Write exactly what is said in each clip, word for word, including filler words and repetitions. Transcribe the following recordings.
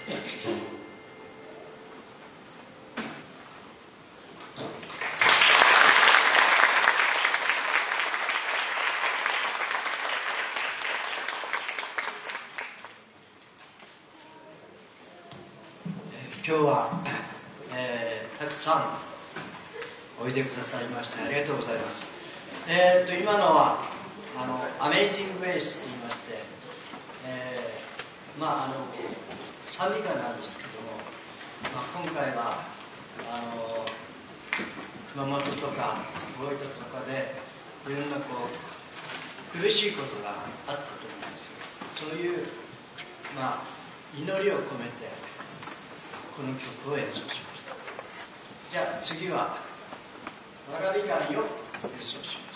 今日は、えー、たくさんおいでくださいましてありがとうございます。えー、と今のはあのアメイジング・グレイスと言いまして、えー、まああの賛美歌なんですけども、まあ、今回はあの熊本とか大分とかでいろんなこう苦しいことがあったと思うんですよ。そういう、まあ、祈りを込めてこの曲を演奏しました。じゃあ次はわらび紙を演奏します。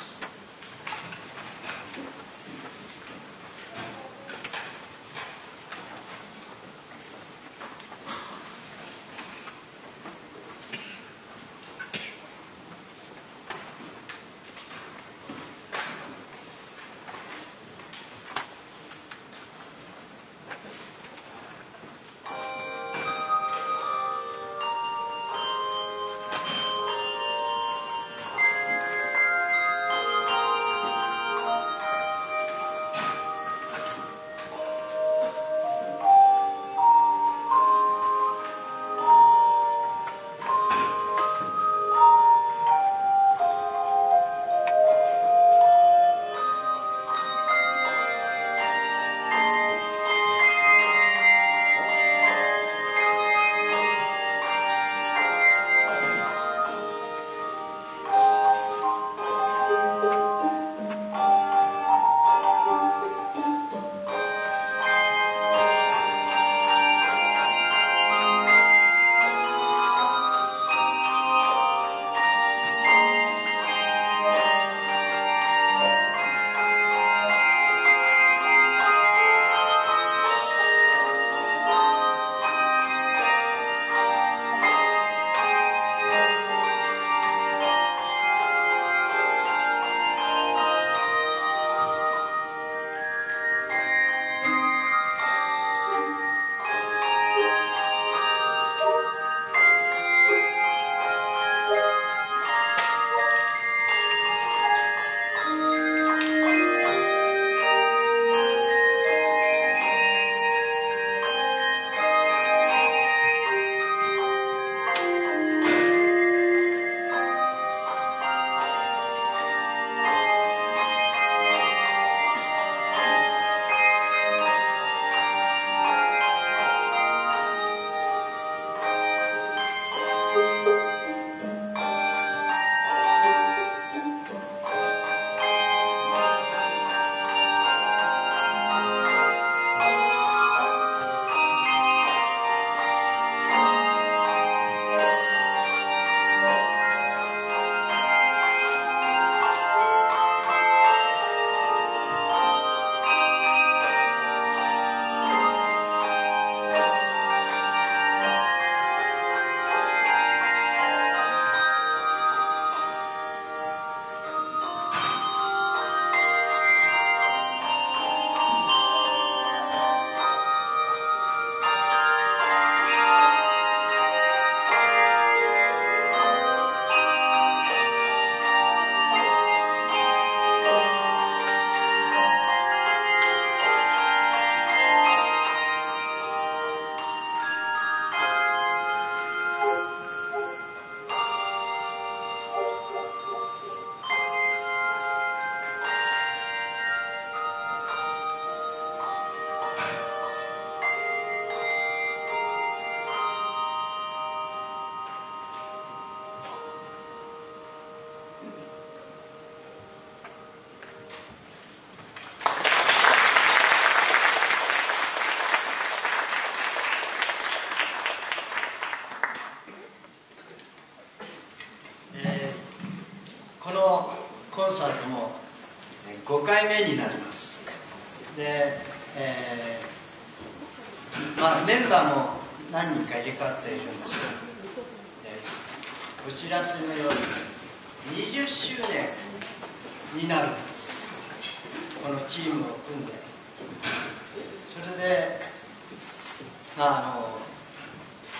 コンサートもごかいめになります。で、えーまあ、メンバーも何人か入れ替わっているんですけど、えー、お知らせのようににじゅっしゅうねんになるんです。このチームを組んで、それで、まあ、あの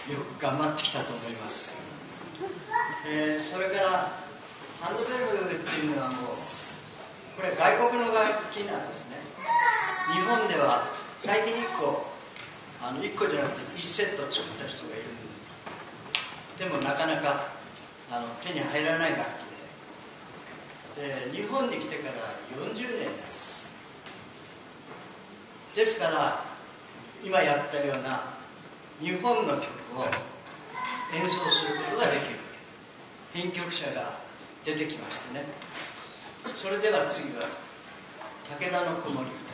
よく頑張ってきたと思います。えー、それからハンドベルっていうのはもうこれ外国の楽器なんですね。日本では最近いっこあのいっこじゃなくていちセット作った人がいるんです。でもなかなかあの手に入らない楽器で、で日本に来てからよんじゅうねんになります。ですから今やったような日本の曲を演奏することができる編曲者が出てきましてね。それでは次は武田の子守歌。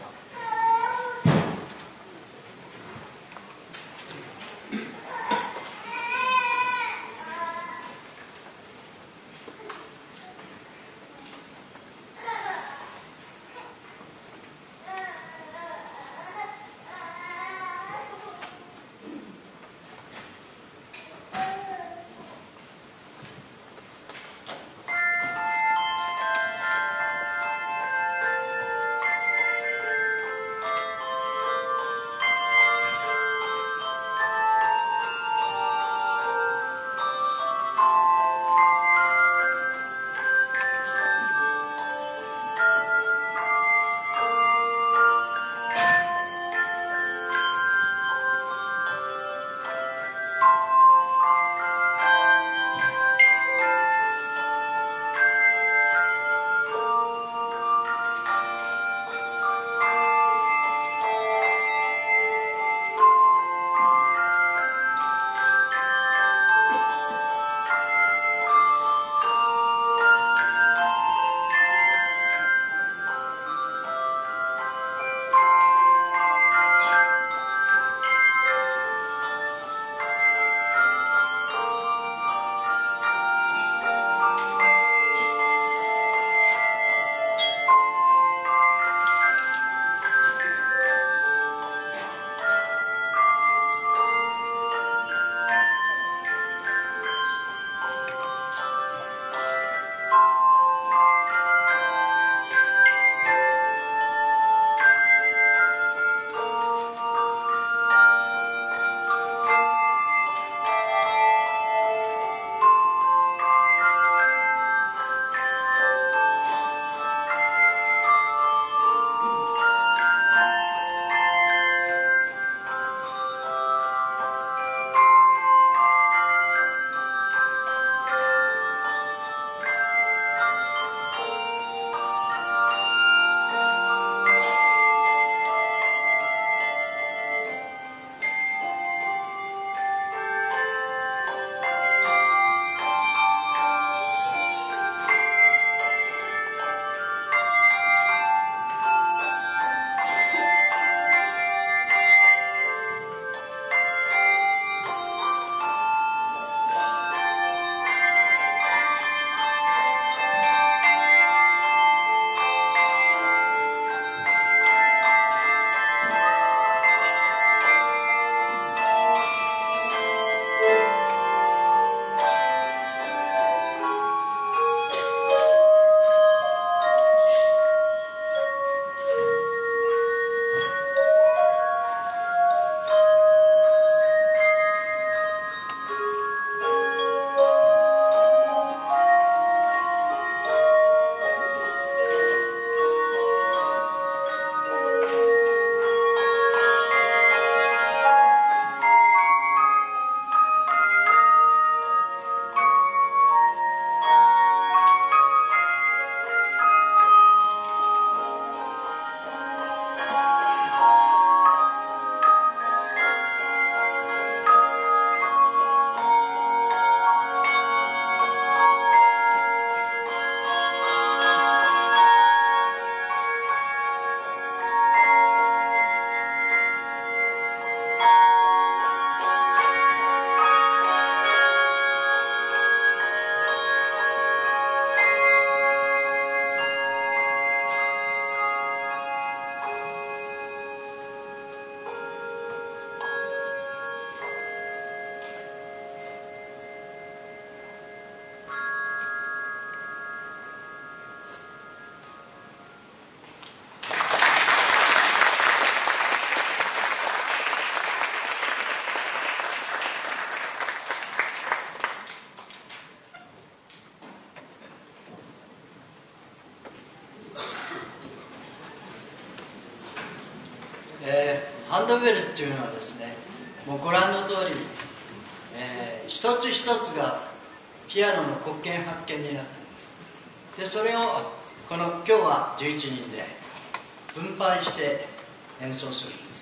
えー、ハンドベルっていうのはですね、もうご覧の通り、えー、一つ一つがピアノの黒鍵発見になっています。でそれをこの今日はじゅういちにんで分配して演奏するんです。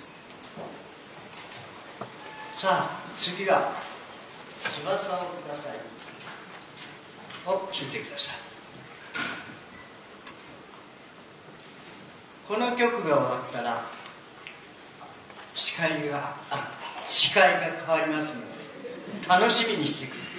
さあ次は翼をくださいを弾いてください。この曲が終わったら視界が視界が変わりますので楽しみにしてください。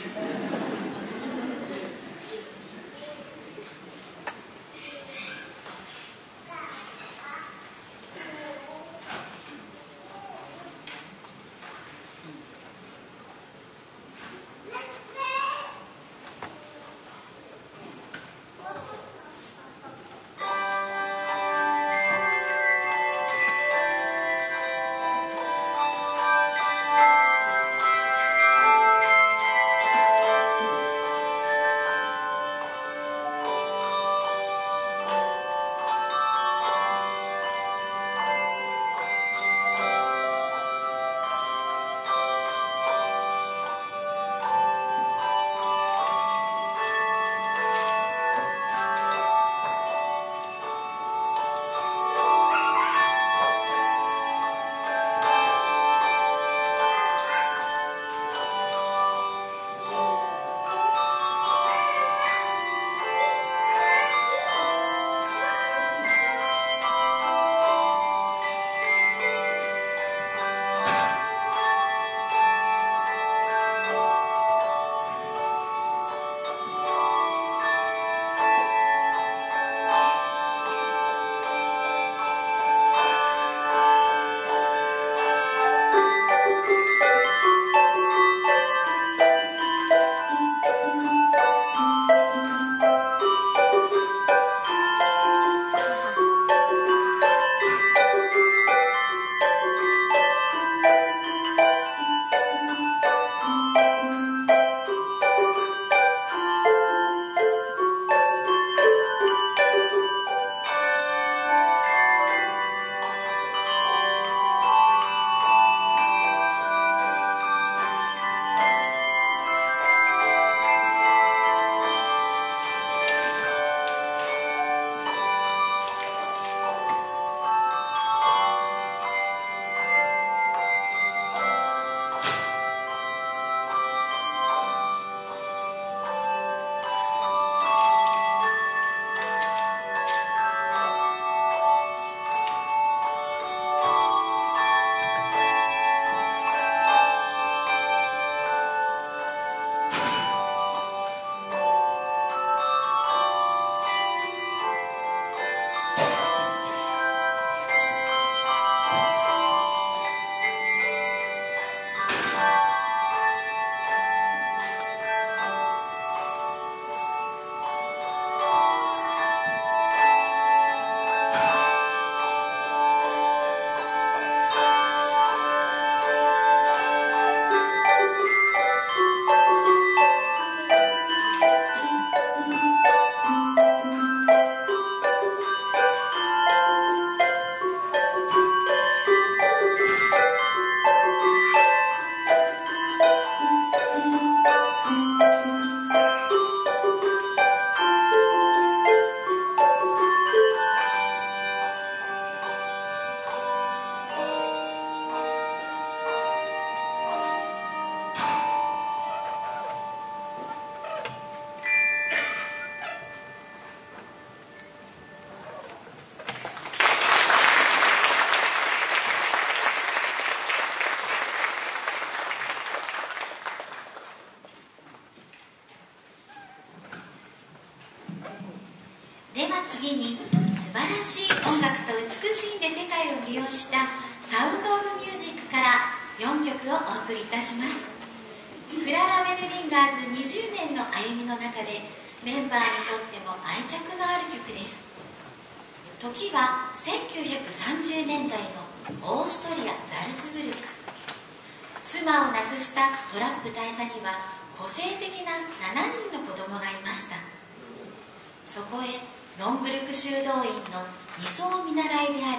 では次に素晴らしい音楽と美しいんで世界を魅了したサウンド・オブ・ミュージックからよんきょくをお送りいたします。クララ・ウェルリンガーズにじゅうねんの歩みの中でメンバーにとっても愛着のある曲です。時はせんきゅうひゃくさんじゅうねんだいのオーストリア・ザルツブルク。妻を亡くしたトラップ大佐には個性的なななにんの子供がいました。そこへノンブルク修道院のに層見習いである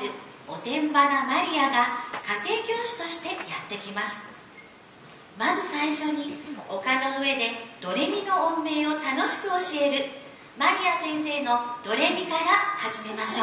おてんばなマリアが家庭教師としてやってきます。まず最初に丘の上でドレミの音名を楽しく教えるマリア先生のドレミから始めましょう。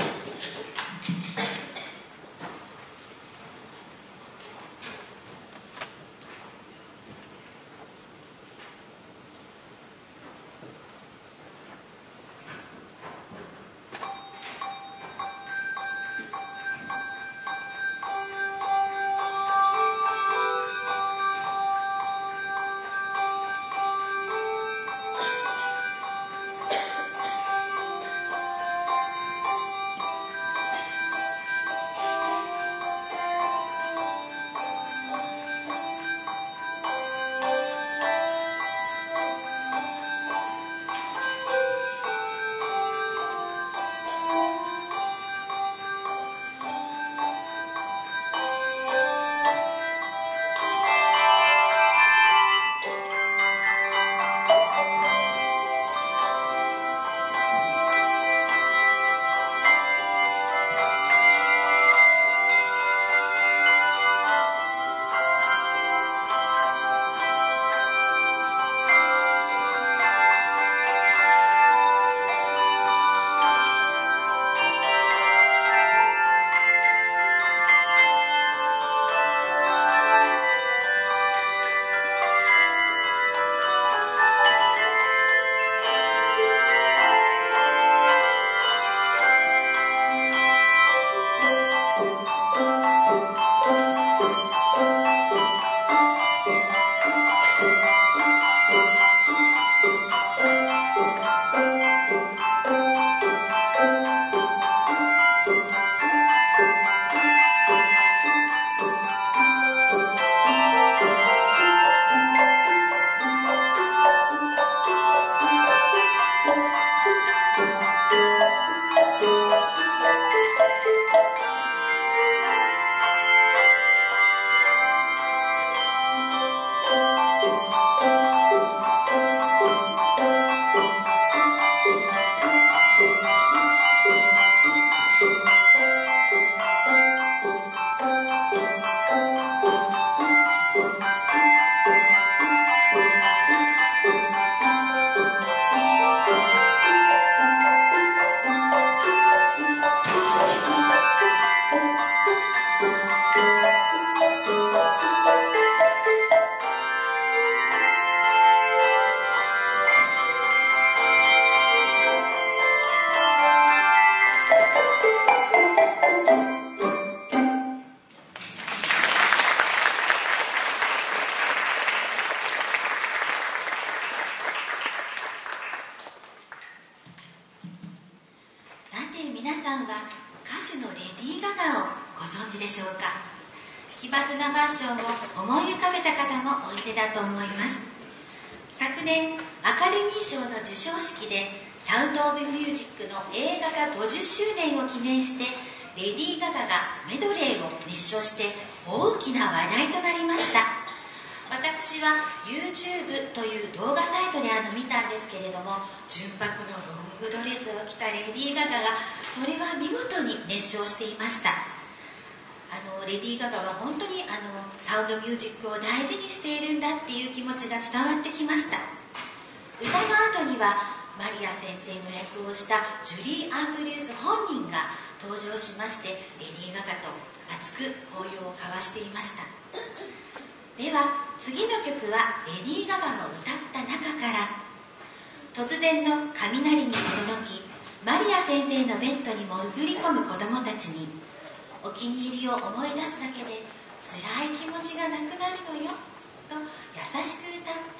皆さんは歌手のレディー・ガガをご存知でしょうか。奇抜なファッションを思い浮かべた方もおいでだと思います。昨年アカデミー賞の授賞式でサウンド・オブ・ミュージックの映画化ごじゅっしゅうねんを記念してレディー・ガガがメドレーを熱唱して大きな話題となりました。私は YouTube という動画サイトであの見たんですけれども、純白のロングドレスを着たレディー・ガガがそれは見事に熱唱していました。あのレディー・ガガは本当にあのサウンドミュージックを大事にしているんだっていう気持ちが伝わってきました。歌の後にはマリア先生の役をしたジュリー・アンドリュース本人が登場しまして、レディー・ガガと熱く抱擁を交わしていました。では次の曲はレディー・ガガの歌った中から、突然の雷に驚きマリア先生のベッドに潜り込む子供たちにお気に入りを思い出すだけで辛い気持ちがなくなるのよと優しく歌った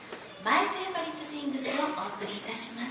「My Favorite Things」をお送りいたします。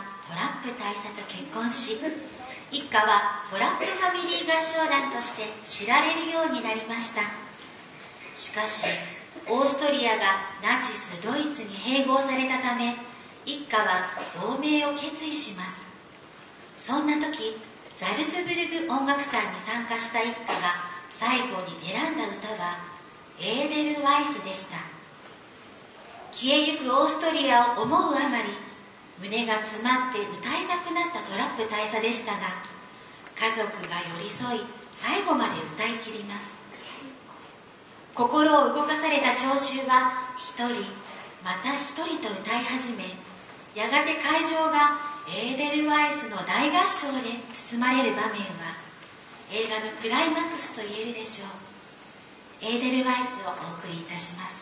はトラップ大佐と結婚し、一家はトラップファミリー合唱団として知られるようになりました。しかしオーストリアがナチスドイツに併合されたため、一家は亡命を決意します。そんな時、ザルツブルグ音楽祭に参加した一家が最後に選んだ歌はエーデルワイスでした。消えゆくオーストリアを思うあまり、胸が詰まって歌えなくなったトラップ大佐でしたが、家族が寄り添い最後まで歌い切ります。心を動かされた聴衆は一人また一人と歌い始め、やがて会場がエーデルワイスの大合唱で包まれる場面は映画のクライマックスと言えるでしょう。エーデルワイスをお送りいたします。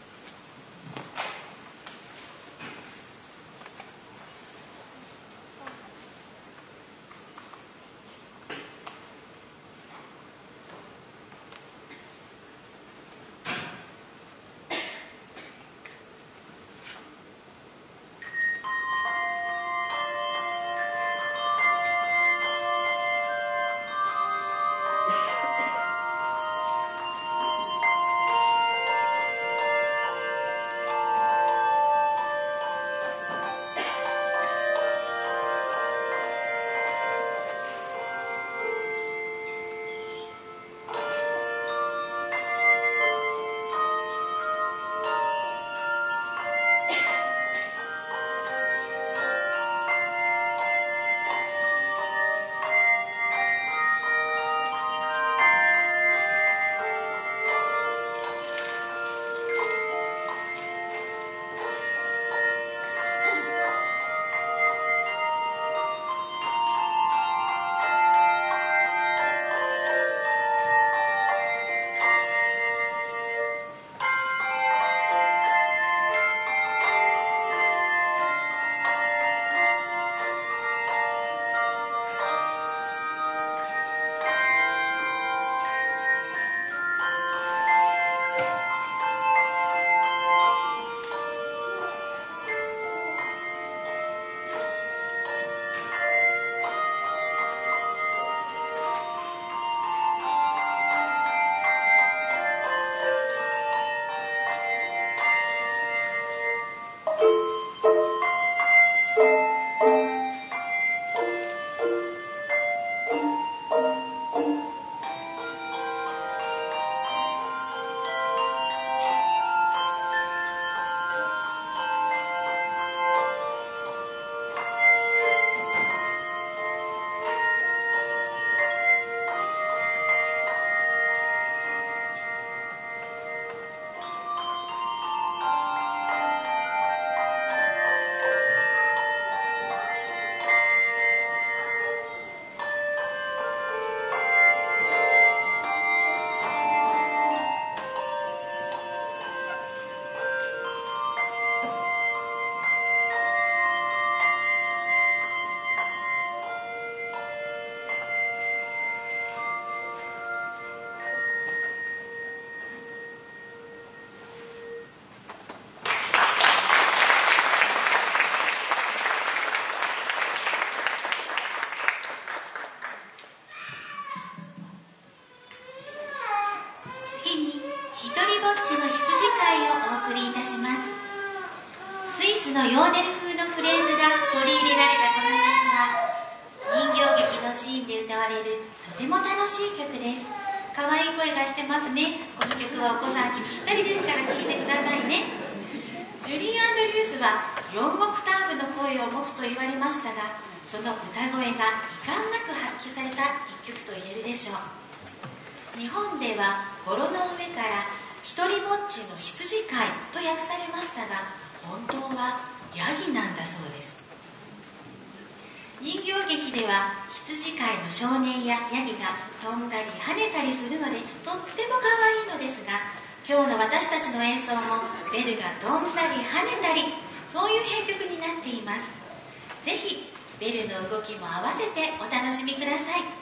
のヨーデル風のフレーズが取り入れられたこの曲は人形劇のシーンで歌われるとても楽しい曲です。可愛い声がしてますね。この曲はお子さんにぴったりですから聴いてくださいね。ジュリー・アンドリュースはよんオクターブの声を持つと言われましたが、その歌声が遺憾なく発揮された一曲と言えるでしょう。日本では「泥の上からひとりぼっちの羊飼い」と訳されましたが、本当はヤギなんだそうです。人形劇では羊飼いの少年やヤギが飛んだり跳ねたりするのでとっても可愛いのですが、今日の私たちの演奏もベルが飛んだり跳ねたり、そういう編曲になっています。ぜひベルの動きも合わせてお楽しみください。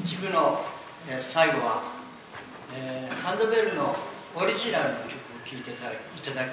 一部の、えー、最後は、えー、ハンドベルのオリジナルの曲を聴いていただきたいと思います。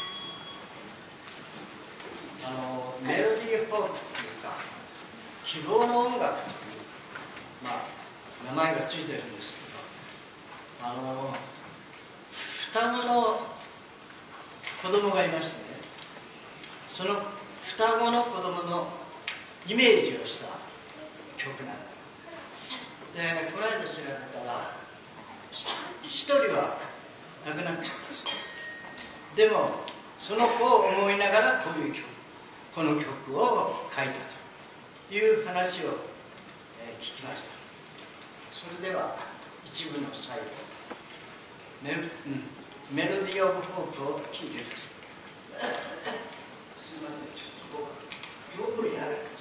あのメロディーフォークというか希望の音楽という、まあ、名前がついてるんですけど、あの双子の子供がいましてね、その双子の子供のイメージをした曲なんです。でこの間調べたら一人は亡くなっちゃったそうで。でもその子を思いながらこういう曲この曲を書いたという話を、えー、聞きました。それでは一部の最後メロ、うん、メロディー・オブ・ホープを聴いてください。すいません、ちょっと僕丈夫になる